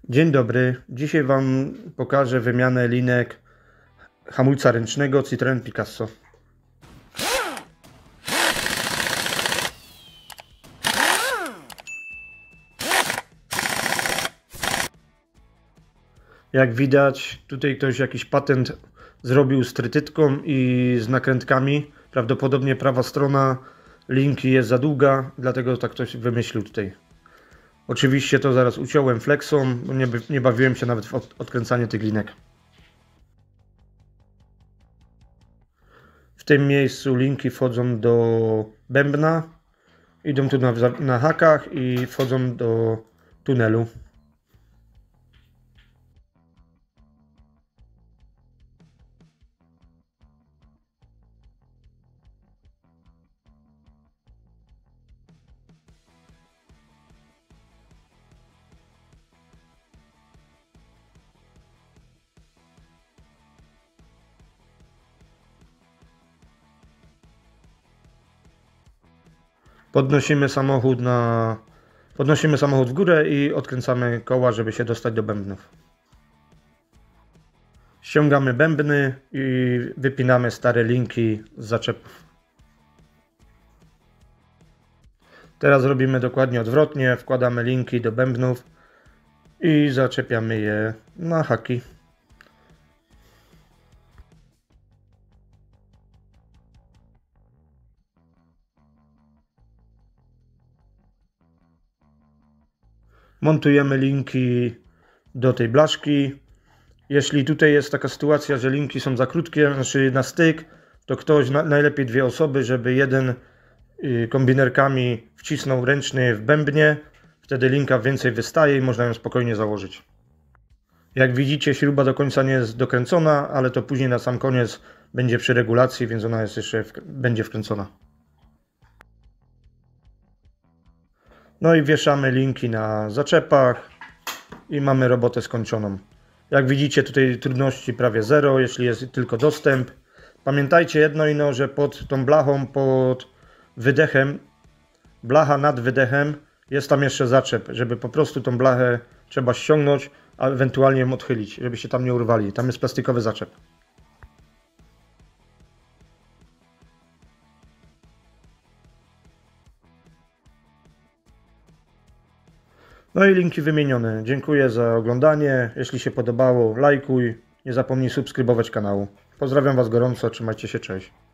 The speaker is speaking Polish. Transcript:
Dzień dobry, dzisiaj Wam pokażę wymianę linek hamulca ręcznego Citroen Picasso. Jak widać, tutaj ktoś jakiś patent zrobił z trytytką i z nakrętkami. Prawdopodobnie prawa strona linki jest za długa, dlatego tak ktoś wymyślił tutaj. Oczywiście to zaraz uciąłem flexą, bo nie bawiłem się nawet w odkręcanie tych linek. W tym miejscu linki wchodzą do bębna, idą tu na hakach i wchodzą do tunelu. Podnosimy samochód w górę i odkręcamy koła, żeby się dostać do bębnów. Ściągamy bębny i wypinamy stare linki z zaczepów. Teraz robimy dokładnie odwrotnie. Wkładamy linki do bębnów i zaczepiamy je na haki. Montujemy linki do tej blaszki. Jeśli tutaj jest taka sytuacja, że linki są za krótkie, znaczy na styk, to ktoś, najlepiej dwie osoby, żeby jeden kombinerkami wcisnął ręczny w bębnie. Wtedy linka więcej wystaje i można ją spokojnie założyć. Jak widzicie, śruba do końca nie jest dokręcona, ale to później na sam koniec będzie przy regulacji, więc ona jest jeszcze będzie wkręcona. No i wieszamy linki na zaczepach i mamy robotę skończoną. Jak widzicie, tutaj trudności prawie zero, jeśli jest tylko dostęp. Pamiętajcie jedno ino, że pod tą blachą, pod wydechem, blacha nad wydechem, jest tam jeszcze zaczep, żeby po prostu tą blachę trzeba ściągnąć, a ewentualnie ją odchylić, żeby się tam nie urwali. Tam jest plastikowy zaczep. No i linki wymienione. Dziękuję za oglądanie. Jeśli się podobało, lajkuj. Nie zapomnij subskrybować kanału. Pozdrawiam Was gorąco. Trzymajcie się, cześć.